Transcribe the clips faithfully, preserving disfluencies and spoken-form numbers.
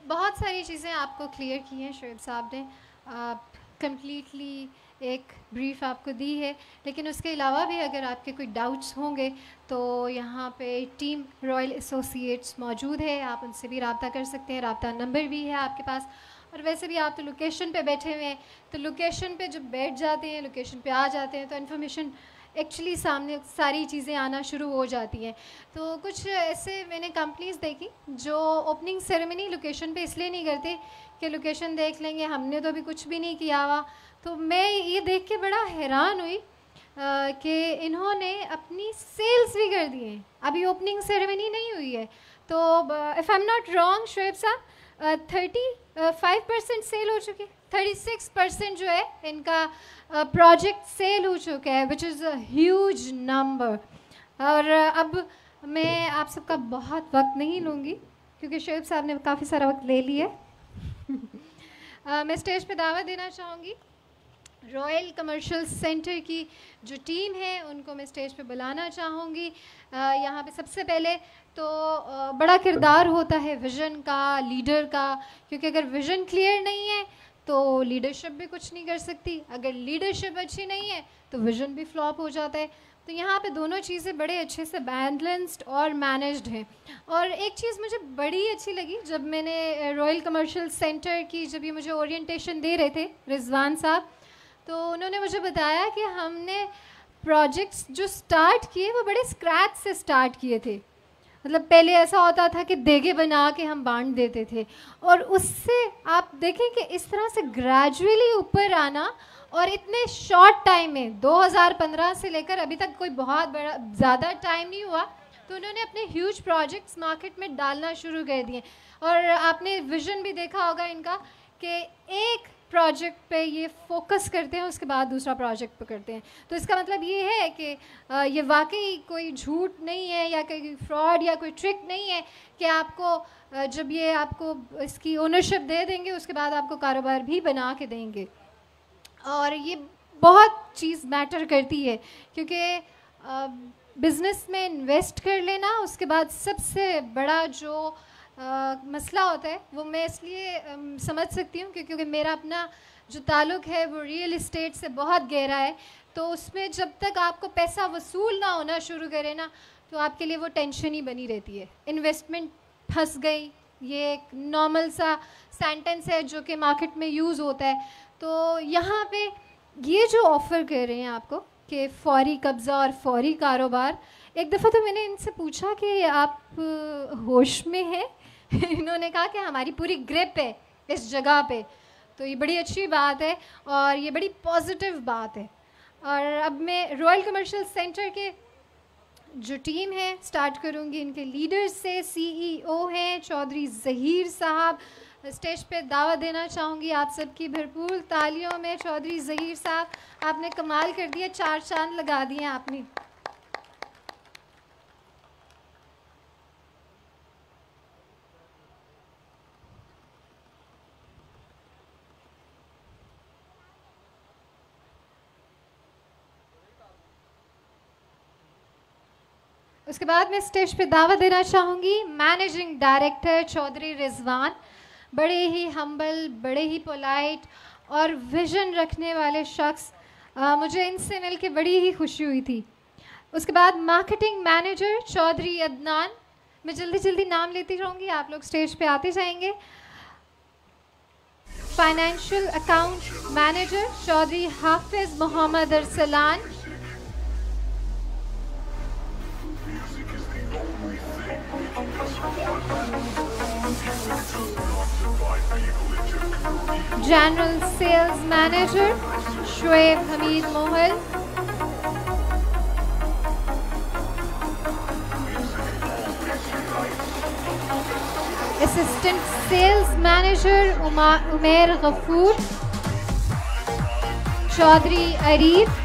बहुत सारी चीज़ें आपको क्लियर की हैं शोएब साहब ने, कम्प्लीटली एक ब्रीफ आपको दी है, लेकिन उसके अलावा भी अगर आपके कोई डाउट्स होंगे तो यहाँ पे टीम रॉयल एसोसिएट्स मौजूद है, आप उनसे भी रब्ता कर सकते हैं, रब्ता नंबर भी है आपके पास। और वैसे भी आप तो लोकेशन पे बैठे हुए हैं, तो लोकेशन पे जब बैठ जाते हैं, लोकेशन पे आ जाते हैं, तो इन्फॉर्मेशन एक्चुअली सामने सारी चीज़ें आना शुरू हो जाती हैं। तो कुछ ऐसे मैंने कंपनीज़ देखी जो ओपनिंग सेरेमनी लोकेशन पे इसलिए नहीं करते कि लोकेशन देख लेंगे, हमने तो अभी कुछ भी नहीं किया हुआ। तो मैं ये देख के बड़ा हैरान हुई कि इन्होंने अपनी सेल्स भी कर दी हैं, अभी ओपनिंग सेरेमनी नहीं हुई है। तो if I am not wrong Shoaib sahab, thirty five percent cell हो चुकी है, थर्टी सिक्स परसेंट जो है इनका प्रोजेक्ट सेल हो चुका है, which is a huge number. और अब मैं आप सबका बहुत वक्त नहीं लूँगी क्योंकि शोएब साहब ने काफ़ी सारा वक्त ले लिया मैं स्टेज पे दावत देना चाहूँगी रॉयल कमर्शियल सेंटर की जो टीम है, उनको मैं स्टेज पे बुलाना चाहूँगी। यहाँ पे सबसे पहले तो बड़ा किरदार होता है विज़न का, लीडर का, क्योंकि अगर विज़न क्लियर नहीं है तो लीडरशिप भी कुछ नहीं कर सकती, अगर लीडरशिप अच्छी नहीं है तो विज़न भी फ्लॉप हो जाता है। तो यहाँ पे दोनों चीज़ें बड़े अच्छे से बैलेंस्ड और मैनेज्ड हैं। और एक चीज़ मुझे बड़ी अच्छी लगी जब मैंने रॉयल कमर्शियल सेंटर की जब ये मुझे ओरिएंटेशन दे रहे थे रिजवान साहब, तो उन्होंने मुझे बताया कि हमने प्रोजेक्ट्स जो स्टार्ट किए वो बड़े स्क्रैच से स्टार्ट किए थे। मतलब पहले ऐसा होता था कि देगे बना के हम बांट देते थे, और उससे आप देखें कि इस तरह से ग्रेजुअली ऊपर आना, और इतने शॉर्ट टाइम में दो हज़ार पंद्रह से लेकर अभी तक कोई बहुत बड़ा ज़्यादा टाइम नहीं हुआ, तो उन्होंने अपने ह्यूज प्रोजेक्ट्स मार्केट में डालना शुरू कर दिए। और आपने विज़न भी देखा होगा इनका कि एक प्रोजेक्ट पे ये फोकस करते हैं, उसके बाद दूसरा प्रोजेक्ट पे करते हैं। तो इसका मतलब ये है कि ये वाकई कोई झूठ नहीं है या कोई फ्रॉड या कोई ट्रिक नहीं है कि आपको जब ये आपको इसकी ओनरशिप दे देंगे उसके बाद आपको कारोबार भी बना के देंगे। और ये बहुत चीज़ मैटर करती है क्योंकि बिज़नेस में इन्वेस्ट कर लेना, उसके बाद सबसे बड़ा जो Uh, मसला होता है वो मैं इसलिए um, समझ सकती हूँ क्योंकि क्योंकि मेरा अपना जो ताल्लुक़ है वो रियल इस्टेट से बहुत गहरा है। तो उसमें जब तक आपको पैसा वसूल ना होना शुरू करे ना, तो आपके लिए वो टेंशन ही बनी रहती है। इन्वेस्टमेंट फंस गई, ये एक नॉर्मल सा सेंटेंस है जो कि मार्केट में यूज़ होता है। तो यहाँ पे ये जो ऑफ़र कर रहे हैं आपको कि फ़ौरी कब्ज़ा और फ़ौरी कारोबार, एक दफ़ा तो मैंने इनसे पूछा कि आप होश में हैं इन्होंने कहा कि हमारी पूरी ग्रिप है इस जगह पे। तो ये बड़ी अच्छी बात है और ये बड़ी पॉजिटिव बात है। और अब मैं रॉयल कमर्शियल सेंटर के जो टीम है स्टार्ट करूँगी इनके लीडर्स से। सीईओ हैं चौधरी ज़हीर साहब, स्टेज पे दावत देना चाहूँगी आप सबकी भरपूर तालियों में। चौधरी ज़हीर साहब, आपने कमाल कर दिया, चार चांद लगा दिए आपने। उसके बाद मैं स्टेज पे दावत देना चाहूँगी मैनेजिंग डायरेक्टर चौधरी रिजवान, बड़े ही हम्बल, बड़े ही पोलाइट और विजन रखने वाले शख्स। आ, मुझे इनसे मिलके बड़ी ही खुशी हुई थी। उसके बाद मार्केटिंग मैनेजर चौधरी अदनान, मैं जल्दी जल्दी नाम लेती रहूँगी, आप लोग स्टेज पे आते जाएंगे। Financial account manager Chaudhary Hafiz Mohammad Arsalan. General sales manager Shoaib Hamid Mohal. Assistant sales manager Umer Ghafoor Chaudhary Arif.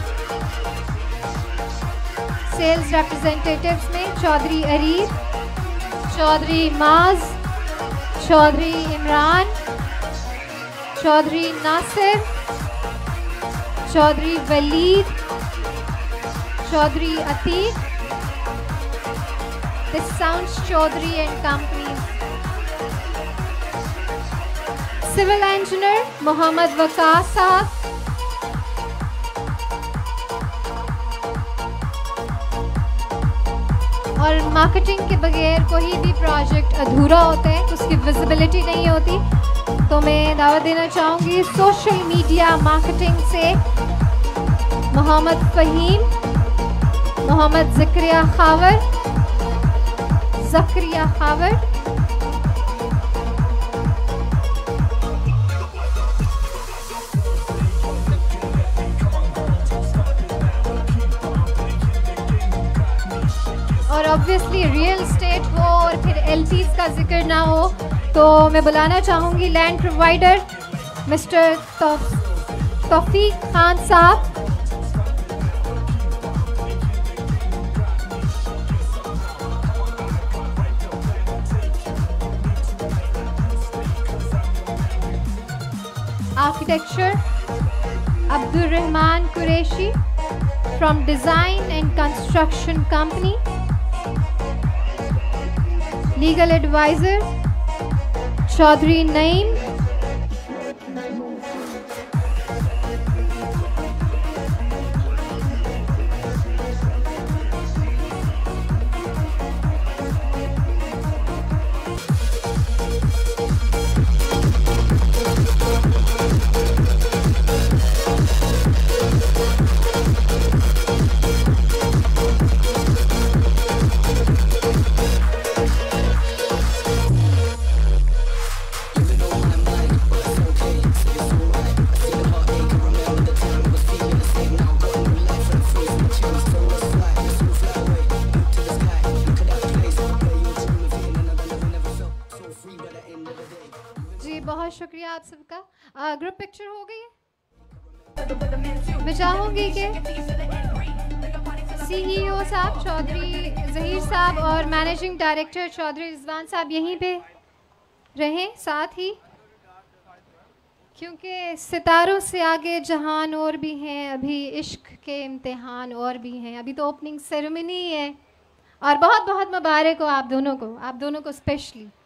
Sales representatives में Chaudhary Arif, Chaudhary Maaz, Chaudhary Imran, Chaudhary Nasir, Chaudhary Waleed, Chaudhary Atiq. This sounds Chaudhary and Company. Civil engineer Mohammad Waqas sahab, और मार्केटिंग के बगैर कोई भी प्रोजेक्ट अधूरा होता है, उसकी विजिबिलिटी नहीं होती। तो मैं दावत देना चाहूँगी सोशल मीडिया मार्केटिंग से मोहम्मद फ़हीम, मोहम्मद ज़करिया खावर, ज़करिया खावर, और ऑब्वियसली रियल एस्टेट हो और फिर एलपीज का जिक्र ना हो तो मैं बुलाना चाहूँगी land provider mister Taufiq Khan sahab. Architecture Abdul Rahman Qureshi from design and construction company. Legal advisor Chaudhary Naeem. बहुत शुक्रिया आप सबका। ग्रुप पिक्चर हो गई है। मैं चाहूँगी कि सीईओ साहब चौधरी ज़हीर साहब और मैनेजिंग डायरेक्टर चौधरी रिजवान साहब यहीं पे रहें साथ ही, क्योंकि सितारों से आगे जहान और भी हैं, अभी इश्क के इम्तिहान और भी हैं। अभी तो ओपनिंग सेरेमनी है और बहुत बहुत मुबारक हो आप दोनों को, आप दोनों को स्पेशली।